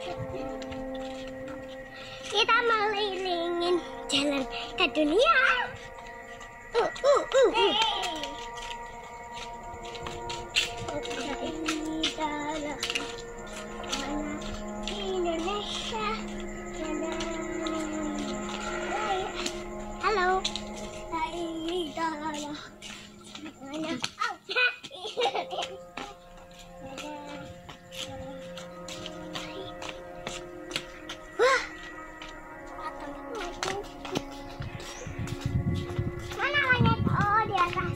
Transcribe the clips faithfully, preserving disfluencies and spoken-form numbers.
Kita melilingin jalan ke dunia. Uh, uh, uh, uh. Indonesia. Halo. Wah. Mana langit? Oh, di atas.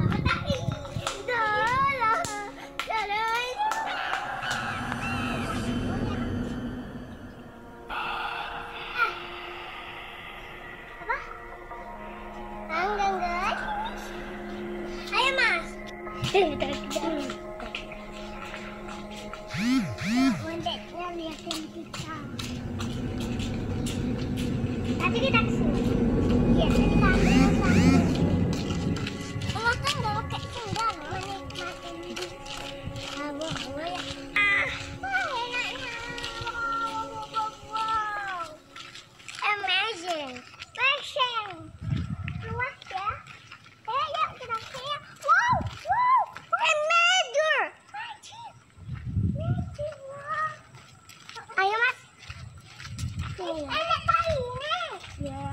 Tadi kita kesini. Iya, kita ambil sana. Oh, kan nggak pakai sendal, menikmati. Kamu, kamu ya. Ah, wah enaknya. Wow, wow, wow. Amazing. Fashion. Luas ya. Eh, yuk kita kesini. Wow, wow. Amazing. Magic. Magic, wow. Ayo, Mas. Sini. Enak kali ini. Ya.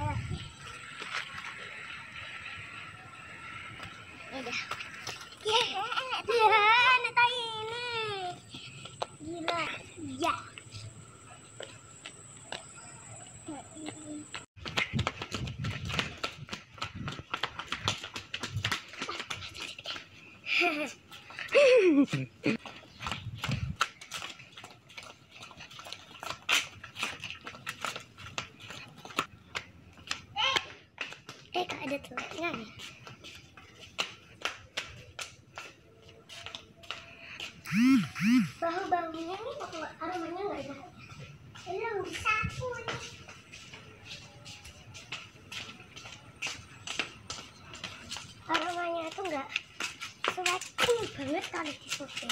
Udah. Ya, enak tahu. Ya, enak tahu ini. Gila. Ya. Eh, kok ada telurnya nih? Bahu-bahunya nih kok aromanya nggak ada. Belum disapu nih. Aromanya tuh nggak sweating banget kalau disuapin.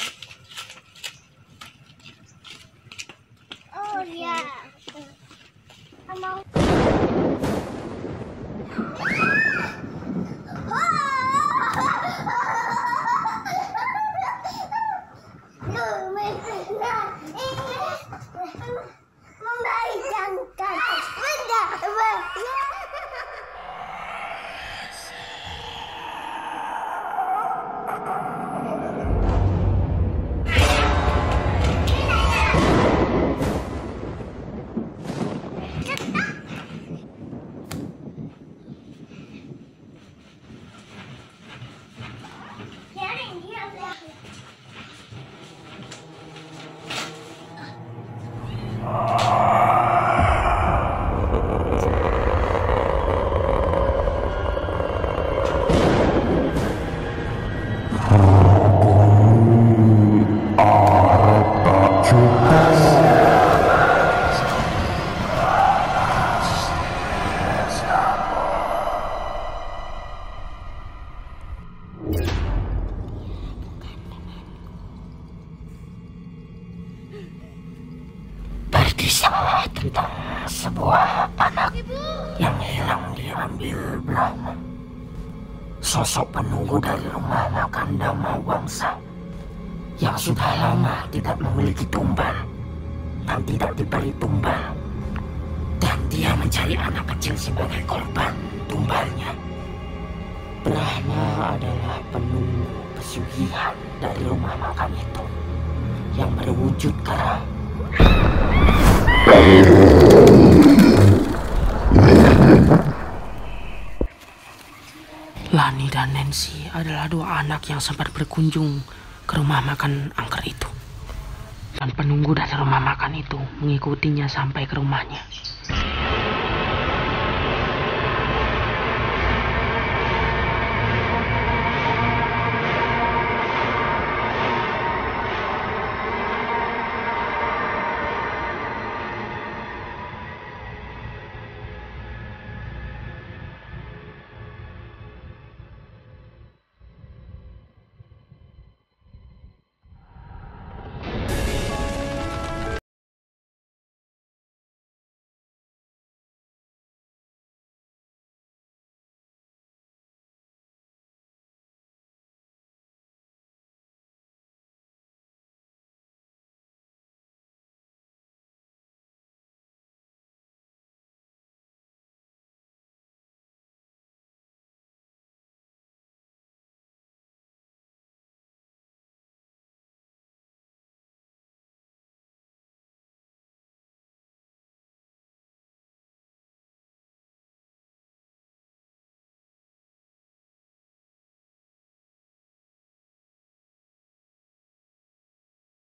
Oh iya. Mau membayangkan benda berkisah tentang sebuah anak yang hilang diambil Brahma. Sosok penunggu dari rumah makan Dhamma Wangsa yang sudah lama tidak memiliki tumbal dan tidak diberi tumbal, dan dia mencari anak kecil sebagai korban tumbalnya. Brahma adalah penunggu pesugihan dari rumah makan itu yang berwujud kera. Lani dan Nancy adalah dua anak yang sempat berkunjung ke rumah makan angker itu. Dan penunggu dari rumah makan itu mengikutinya sampai ke rumahnya.